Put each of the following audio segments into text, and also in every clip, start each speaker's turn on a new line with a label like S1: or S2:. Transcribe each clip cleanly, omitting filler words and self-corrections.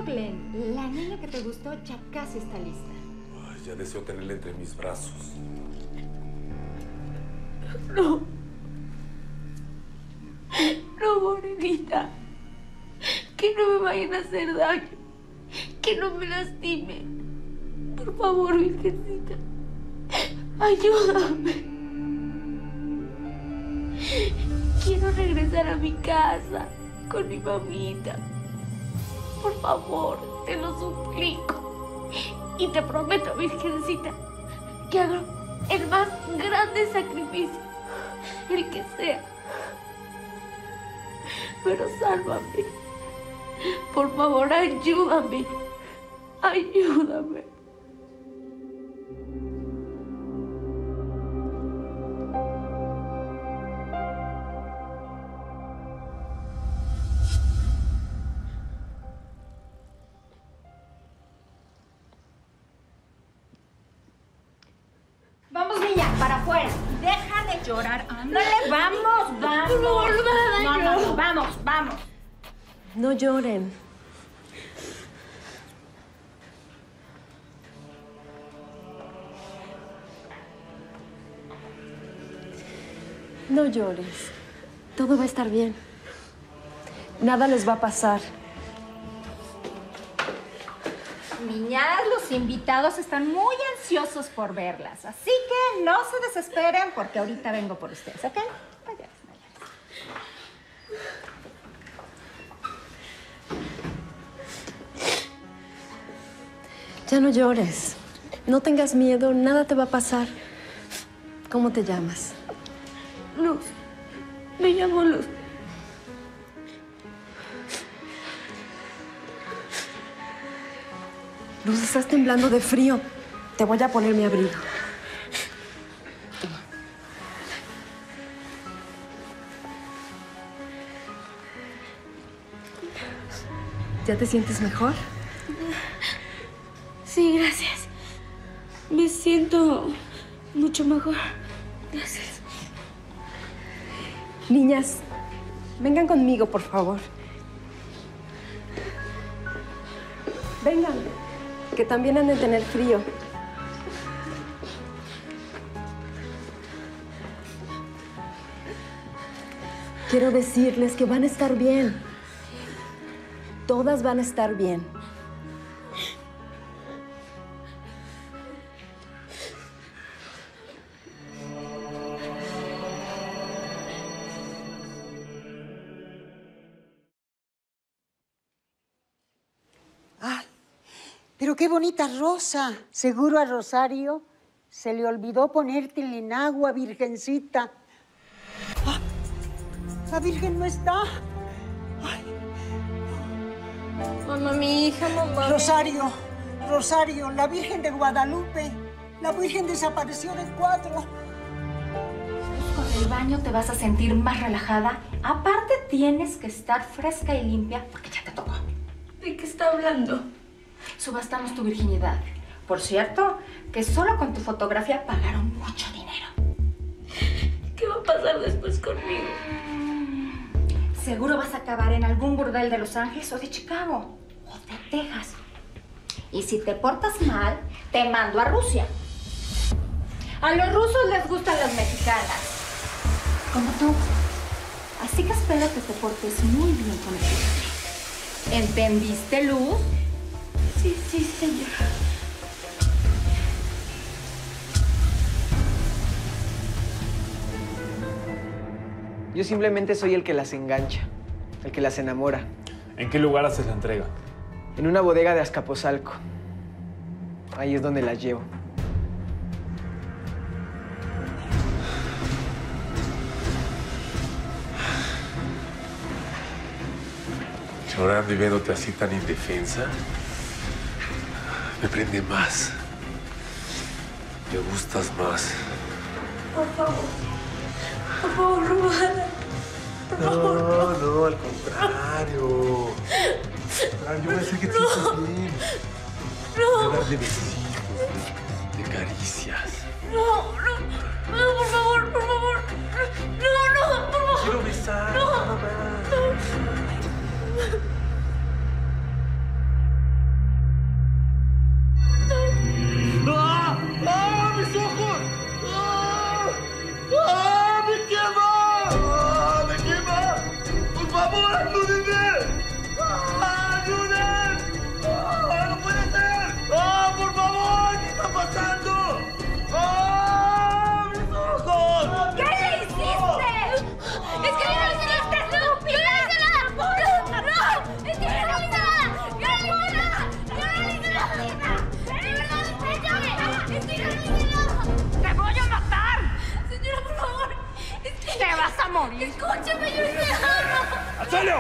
S1: Glenn. La niña que te gustó ya casi está lista.
S2: Ay, ya deseo tenerla entre mis brazos.
S3: No. No, morenita. Que no me vayan a hacer daño. Que no me lastimen. Por favor, Virgencita. Ayúdame. Quiero regresar a mi casa con mi mamita. Por favor, te lo suplico. Y te prometo, Virgencita, que hago el más grande sacrificio, el que sea. Pero sálvame. Por favor, ayúdame. Ayúdame.
S1: Vamos, niña, para afuera. Deja de llorar, ándale. Vamos.
S3: Por favor, no me hagas daño.
S1: Vamos.
S3: No lloren. No llores. Todo va a estar bien. Nada les va a pasar.
S1: Niñas, los invitados están muy ansiosos por verlas. Así que no se desesperen porque ahorita vengo por ustedes, ¿ok? Vayan.
S3: Ya no llores. No tengas miedo, nada te va a pasar. ¿Cómo te llamas? Luz. Me llamo Luz. Luz, estás temblando de frío. Te voy a poner mi abrigo. ¿Ya te sientes mejor?
S4: Sí, gracias. Me siento mucho mejor. Gracias.
S3: Niñas, vengan conmigo, por favor. Vengan, que también han de tener frío. Quiero decirles que van a estar bien. Todas van a estar bien.
S5: Pero qué bonita rosa. Seguro a Rosario se le olvidó ponértela en agua, Virgencita. ¡Ah! La Virgen no está. Ay.
S4: Mamá, mi hija, mamá.
S5: Rosario, la Virgen de Guadalupe. La Virgen desapareció del cuadro.
S1: Con el baño te vas a sentir más relajada. Aparte tienes que estar fresca y limpia porque ya te tocó.
S4: ¿De qué está hablando?
S1: Subastamos tu virginidad. Por cierto, que solo con tu fotografía pagaron mucho dinero.
S4: ¿Qué va a pasar después conmigo?
S1: Seguro vas a acabar en algún burdel de Los Ángeles o de Chicago o de Texas. Y si te portas mal, te mando a Rusia. A los rusos les gustan las mexicanas. Como tú. Así que espero que te portes muy bien con el hombre. ¿Entendiste, Luz?
S4: Sí, señora.
S6: Yo simplemente soy el que las engancha, el que las enamora.
S2: ¿En qué lugar haces la entrega?
S6: En una bodega de Azcapotzalco. Ahí es donde las llevo.
S2: Llorando y viéndote así tan indefensa, me prende más. Me gustas más.
S4: Por favor, Romana.
S2: No, al contrario. Yo voy a hacer que te sientas bien.
S4: No.
S2: Voy a darle besitos, de caricias.
S4: No, por favor. No, por favor.
S2: Quiero besar,
S4: No.
S2: nada más.
S5: a morir.
S3: Escúcheme, yo te amo.
S2: ¡Al suelo!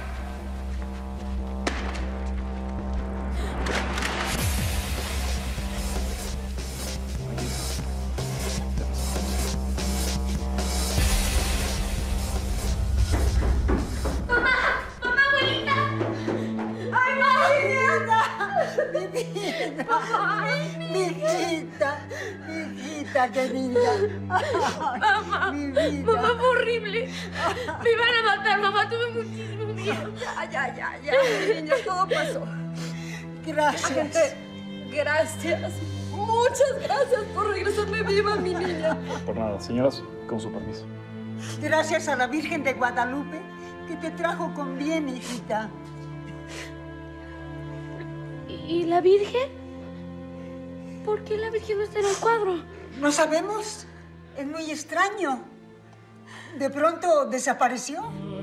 S5: Hijita querida.
S3: Mamá,
S5: Mi vida.
S3: mamá, fue horrible. Me iban a matar, mamá, tuve muchísimo miedo.
S7: Ya, niña, todo pasó.
S5: Gracias.
S7: Gente, gracias. Muchas gracias por regresarme viva, mi niña.
S8: Por nada, señoras, con su permiso.
S5: Gracias a la Virgen de Guadalupe que te trajo con bien, hijita.
S3: ¿Y la Virgen? ¿Por qué la Virgen no está en el cuadro?
S5: No sabemos. Es muy extraño. De pronto desapareció.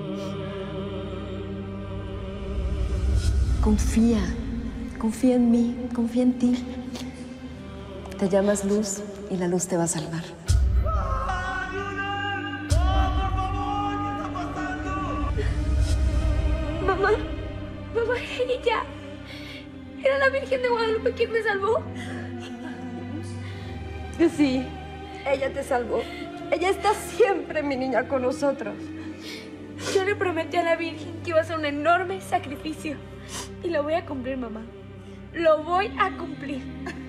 S9: Confía en mí, confía en ti. Te llamas Luz y la luz te va a salvar.
S3: Mamá, ella era la Virgen de Guadalupe quien me salvó.
S7: Sí, ella te salvó. Ella está siempre, mi niña, con nosotros.
S3: Yo le prometí a la Virgen que iba a hacer un enorme sacrificio. Y lo voy a cumplir, mamá. Lo voy a cumplir.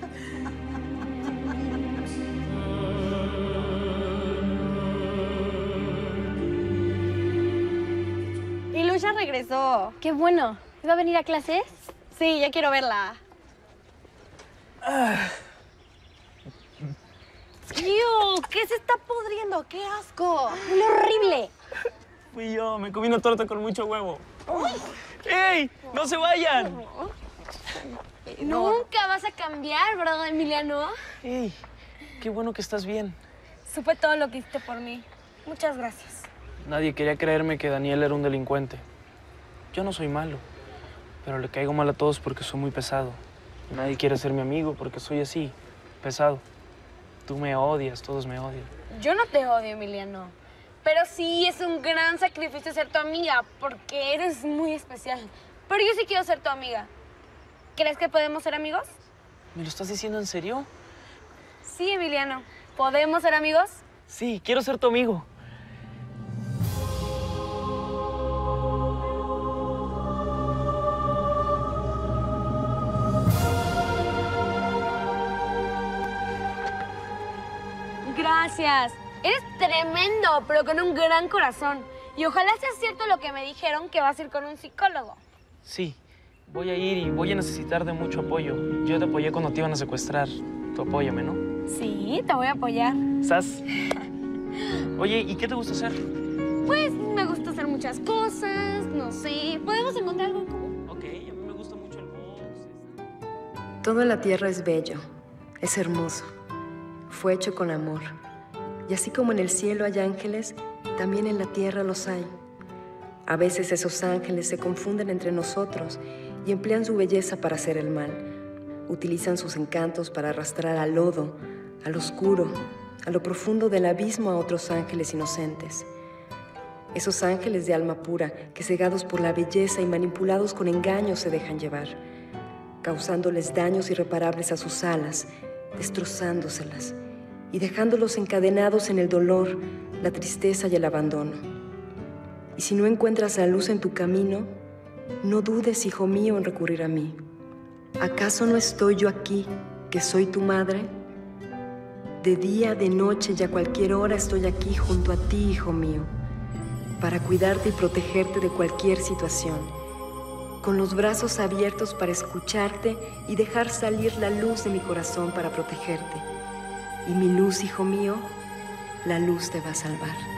S10: Y Luz ya regresó.
S3: Qué bueno. ¿Iba a venir a clases?
S10: Sí, ya quiero verla. ¡Ew! ¿Qué se está pudriendo? ¡Qué asco! ¡Huele horrible!
S6: Fui yo, me comí una torta con mucho huevo. ¡Ey! ¡No se vayan!
S3: Nunca vas a cambiar, ¿verdad, Emiliano?
S6: ¡Ey! Qué bueno que estás bien.
S3: Supe todo lo que hiciste por mí. Muchas gracias.
S6: Nadie quería creerme que Daniel era un delincuente. Yo no soy malo, pero le caigo mal a todos porque soy muy pesado. Nadie quiere ser mi amigo porque soy así, pesado. Tú me odias, todos me odian.
S3: Yo no te odio, Emiliano. Pero sí es un gran sacrificio ser tu amiga, porque eres muy especial. Pero yo sí quiero ser tu amiga. ¿Crees que podemos ser amigos?
S6: ¿Me lo estás diciendo en serio?
S3: Sí, Emiliano. ¿Podemos ser amigos?
S6: Sí, quiero ser tu amigo.
S3: Gracias. Eres tremendo, pero con un gran corazón. Y ojalá sea cierto lo que me dijeron, que vas a ir con un psicólogo.
S6: Sí, voy a ir y voy a necesitar de mucho apoyo. Yo te apoyé cuando te iban a secuestrar. Tú apóyame, ¿no?
S3: Sí, te voy a apoyar.
S6: ¿Sas? Oye, ¿y qué te gusta hacer?
S3: Pues me gusta hacer muchas cosas, no sé. ¿Podemos encontrar algo en común?
S6: Ok, a mí me gusta mucho el box.
S9: Todo en la tierra es bello, es hermoso. Fue hecho con amor. Y así como en el cielo hay ángeles, también en la tierra los hay. A veces esos ángeles se confunden entre nosotros y emplean su belleza para hacer el mal. Utilizan sus encantos para arrastrar al lodo, al oscuro, a lo profundo del abismo a otros ángeles inocentes. Esos ángeles de alma pura que, cegados por la belleza y manipulados con engaños, se dejan llevar, causándoles daños irreparables a sus alas, destrozándoselas y dejándolos encadenados en el dolor, la tristeza y el abandono. Y si no encuentras la luz en tu camino, no dudes, hijo mío, en recurrir a mí. ¿Acaso no estoy yo aquí, que soy tu madre? De día, de noche y a cualquier hora estoy aquí junto a ti, hijo mío, para cuidarte y protegerte de cualquier situación, con los brazos abiertos para escucharte y dejar salir la luz de mi corazón para protegerte. Y mi luz, hijo mío, la luz te va a salvar.